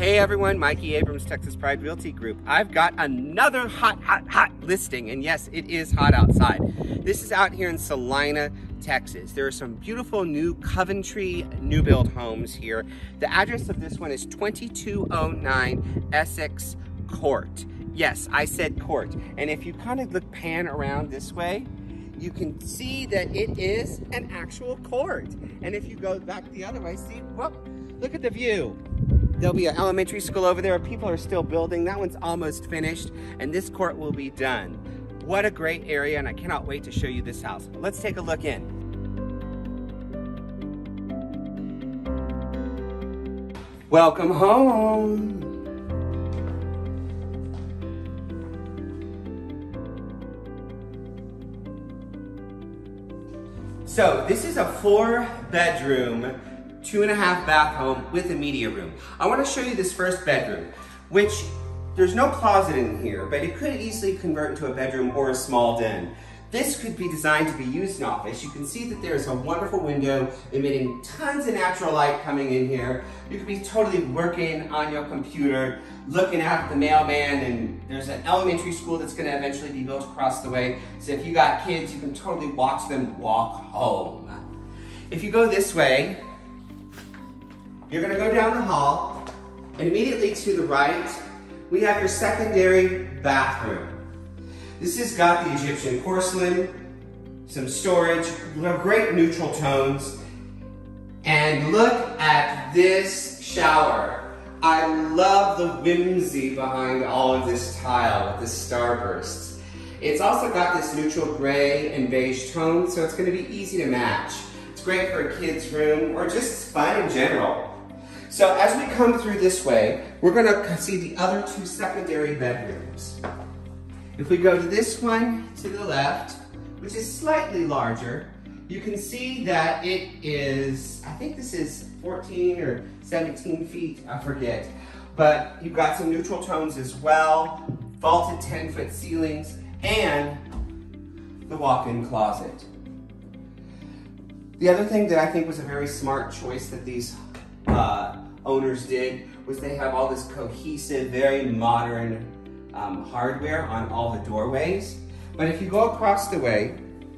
Hey everyone, Mikey Abrams, Texas Pride Realty Group. I've got another hot listing, and yes, it is hot outside. This is out here in Salina, Texas. There are some beautiful new Coventry new build homes here. The address of this one is 2209 Essex Court. Yes, I said court. And if you kind of pan around this way, you can see that it is an actual court. And if you go back the other way, see, whoop, look at the view. There'll be an elementary school over there. People are still building. That one's almost finished, and this court will be done. What a great area, and I cannot wait to show you this house. Let's take a look in. Welcome home. So this is a 4-bedroom, 2.5 bath home with a media room. I want to show you this first bedroom, which there's no closet in here, but it could easily convert into a bedroom or a small den. This could be designed to be used in office. You can see that there's a wonderful window emitting tons of natural light coming in here. You could be totally working on your computer, looking out at the mailman, and there's an elementary school that's going to eventually be built across the way. So if you got kids, you can totally watch them walk home. If you go this way, you're gonna go down the hall, and immediately to the right, we have your secondary bathroom. This has got the Egyptian porcelain, some storage, great neutral tones, and look at this shower. I love the whimsy behind all of this tile with the starbursts. It's also got this neutral gray and beige tone, so it's gonna be easy to match. It's great for a kid's room or just fun in general. So as we come through this way, we're gonna see the other 2 secondary bedrooms. If we go to this one to the left, which is slightly larger, you can see that it is, I think this is 14 or 17 feet, I forget. But you've got some neutral tones as well, vaulted 10-foot ceilings, and the walk-in closet. The other thing that I think was a very smart choice that these owners did was they have all this cohesive, very modern hardware on all the doorways. But if you go across the way,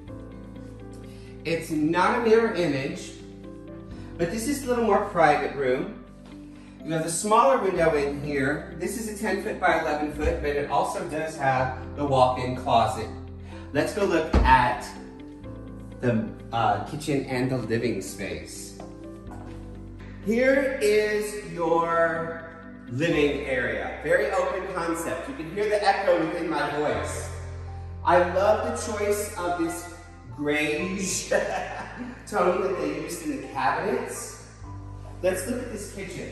it's not a mirror image, but this is a little more private room. You have the smaller window in here. This is a 10-foot by 11-foot, but it also does have the walk-in closet. Let's go look at the kitchen and the living space. Here is your living area. Very open concept. You can hear the echo within my voice. I love the choice of this grayish tone that they used in the cabinets. Let's look at this kitchen.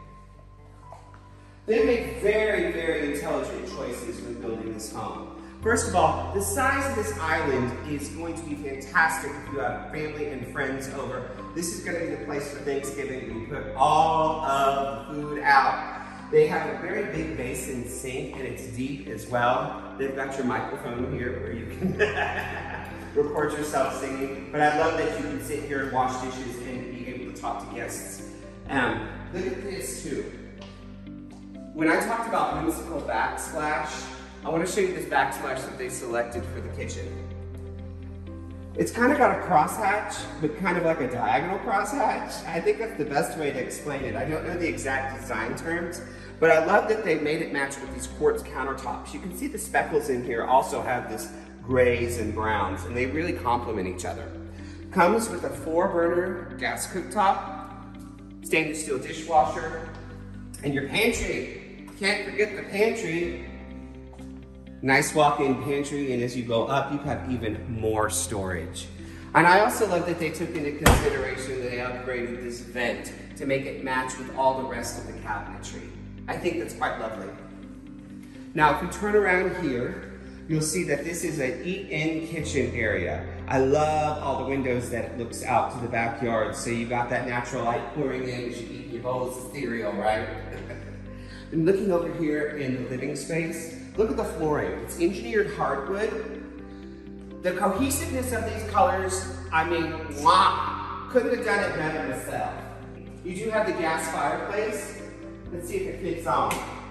They make very, very intelligent choices when building this home. First of all, the size of this island is going to be fantastic if you have family and friends over. This is going to be the place for Thanksgiving. You put all of the food out. They have a very big basin sink, and it's deep as well. They've got your microphone here where you can record yourself singing. But I love that you can sit here and wash dishes and be able to talk to guests. Look at this too. When I talked about whimsical backsplash, I want to show you this backsplash that they selected for the kitchen. It's kind of got a crosshatch, but kind of like a diagonal crosshatch. I think that's the best way to explain it. I don't know the exact design terms, but I love that they made it match with these quartz countertops. You can see the speckles in here also have this grays and browns, and they really complement each other. Comes with a 4-burner gas cooktop, stainless steel dishwasher, and your pantry. Can't forget the pantry. Nice walk-in pantry, and as you go up, you have even more storage. And I also love that they took into consideration that they upgraded this vent to make it match with all the rest of the cabinetry. I think that's quite lovely. Now, if we turn around here, you'll see that this is an eat-in kitchen area. I love all the windows that it looks out to the backyard, so you got that natural light pouring in as you eat your bowls of cereal, right? And looking over here in the living space, look at the flooring. It's engineered hardwood. The cohesiveness of these colors, I mean, wow, couldn't have done it better myself. You do have the gas fireplace. Let's see if it fits on.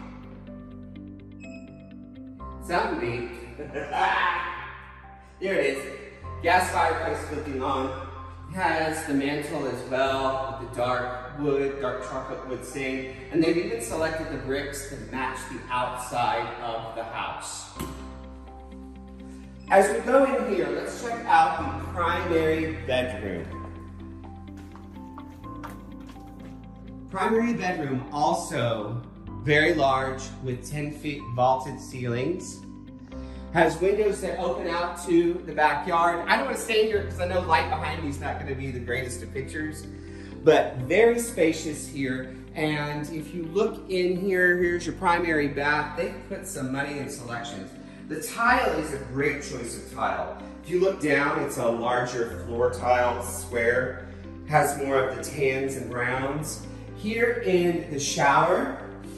Sound neat. There it is. Gas fireplace flipping on. It has the mantle as well with the dark wood, dark chocolate wood stain. And they've even selected the bricks to match the outside of the house. As we go in here, let's check out the primary bedroom. Primary bedroom also very large with 10 feet vaulted ceilings. Has windows that open out to the backyard. I don't want to stay here because I know light behind me is not going to be the greatest of pictures, but very spacious here. And if you look in here, here's your primary bath. They've put some money in selections. The tile is a great choice of tile. If you look down, it's a larger floor tile, square, has more of the tans and browns. Here in the shower,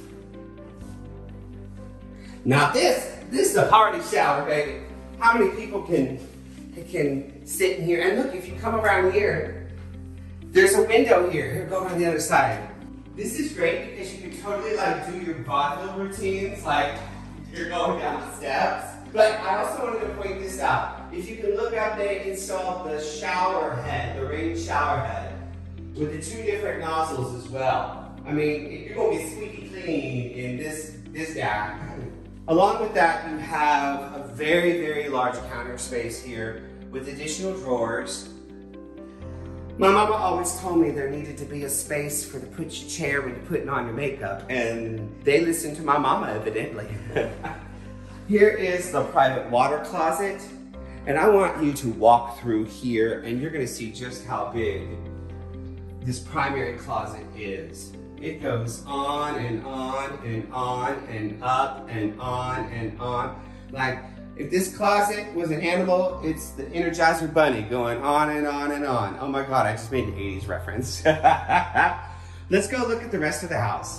not this. This is a party shower, baby. How many people can sit in here? And look, if you come around here, there's a window here. Here, go around the other side. This is great because you can totally like do your vaudeville routines, like you're going down the steps. But I also wanted to point this out. If you can look up, they installed the shower head, the rain shower head, with the 2 different nozzles as well. I mean, you're gonna be squeaky clean in this guy. Along with that, you have a very, very large counter space here with additional drawers. My mama always told me there needed to be a space for the put your chair when you're putting on your makeup, and they listened to my mama, evidently. Here is the private water closet, and I want you to walk through here, and you're gonna see just how big this primary closet is. It goes on and on and on and up and on and on. Like, if this closet was an animal, it's the Energizer Bunny going on and on and on. Oh my God, I just made an 80s reference. Let's go look at the rest of the house.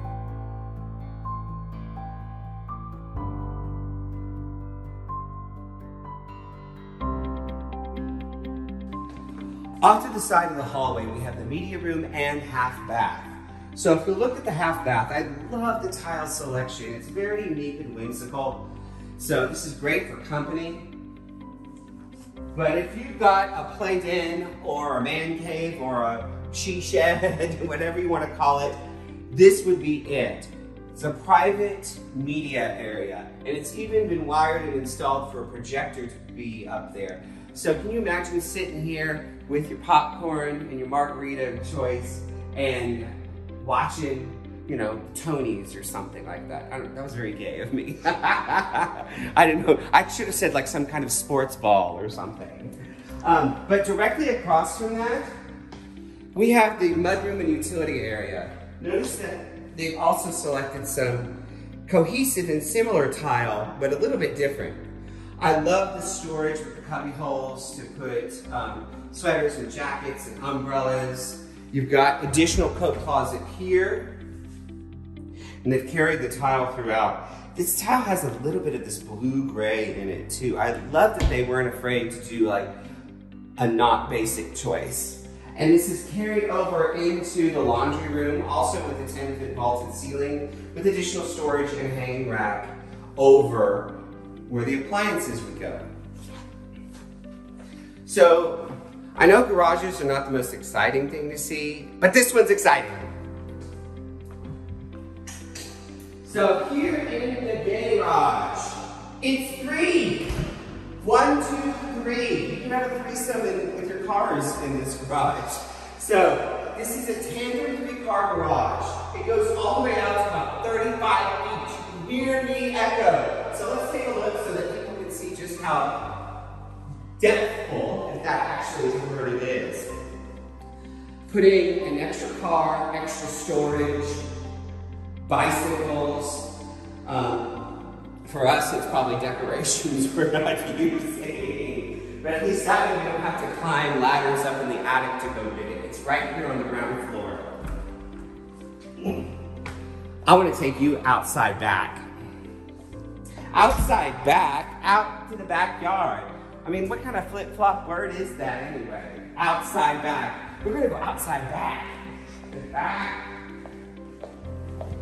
Off to the side of the hallway, we have the media room and half bath. So if we look at the half bath, I love the tile selection. It's very unique and whimsical. So this is great for company. But if you've got a play den or a man cave or a she shed, whatever you want to call it, this would be it. It's a private media area, and it's even been wired and installed for a projector to be up there. So can you imagine sitting here with your popcorn and your margarita of choice and watching, you know, Tony's or something like that. That was very gay of me. I didn't know. I should have said like some kind of sports ball or something. But directly across from that, we have the mudroom and utility area. Notice that they've also selected some cohesive and similar tile, but a little bit different. I love the storage with the cubby holes to put sweaters and jackets and umbrellas. You've got additional coat closet here, and they've carried the tile throughout. This tile has a little bit of this blue-gray in it too. I love that they weren't afraid to do like a not basic choice. And this is carried over into the laundry room, also with a 10-foot vaulted ceiling, with additional storage and hanging rack over where the appliances would go. So, I know garages are not the most exciting thing to see, but this one's exciting. So here in the garage, it's 3. 1, 2, 3. You can have a threesome with your cars in this garage. So this is a tandem 3-car garage. It goes all the way out to about 35 feet. You can hear me echo. So let's take a look so that people can see just how depthful, if that actually is where it is. Putting an extra car, extra storage, bicycles. For us, it's probably decorations we're not using. But at least that way we don't have to climb ladders up in the attic to go get it. It's right here on the ground floor. I want to take you outside back. Outside back, out to the backyard. I mean, what kind of flip-flop word is that anyway? Outside back. We're gonna go outside back. Back.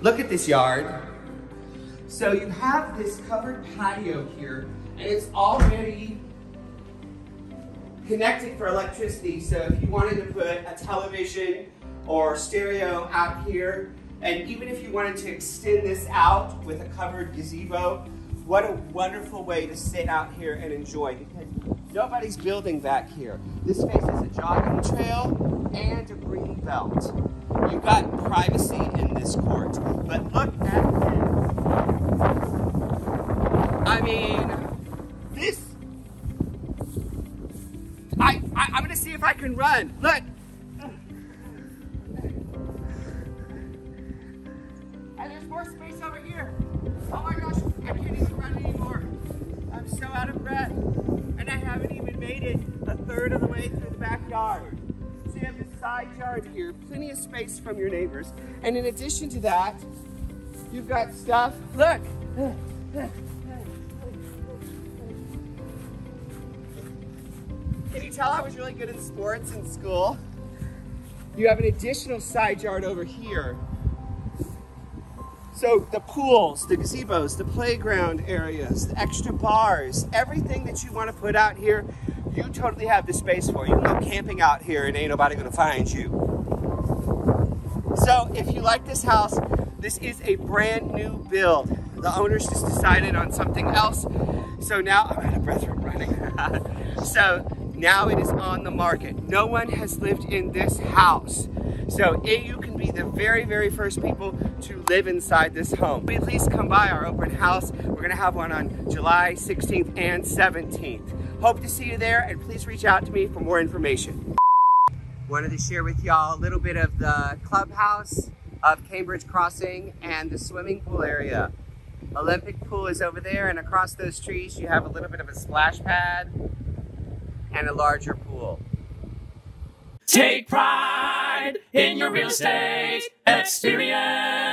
Look at this yard. So you have this covered patio here, and it's already connected for electricity. So if you wanted to put a television or stereo out here, and even if you wanted to extend this out with a covered gazebo, what a wonderful way to sit out here and enjoy, because nobody's building back here. This faces a jogging trail and a green belt. You've got privacy in this court, but look at this. I mean, this, I'm gonna see if I can run. Look. And there's more space over here. Oh my gosh, I can't even run anymore. I'm so out of breath. And I haven't even made it a third of the way through the backyard. So you have this side yard here, plenty of space from your neighbors. And in addition to that, you've got stuff, look. Can you tell I was really good in sports in school? You have an additional side yard over here. So the pools, the gazebos, the playground areas, the extra bars, everything that you want to put out here, you totally have the space for. You can go camping out here and ain't nobody gonna find you. So if you like this house, this is a brand new build. The owners just decided on something else. So now, I'm out of breath from running. So now it is on the market. No one has lived in this house. So you can be the very, very first people to live inside this home. Please come by our open house. We're gonna have one on July 16th and 17th. Hope to see you there, and please reach out to me for more information. Wanted to share with y'all a little bit of the clubhouse of Cambridge Crossing and the swimming pool area. Olympic pool is over there, and across those trees you have a little bit of a splash pad and a larger pool. Take pride in your real estate experience.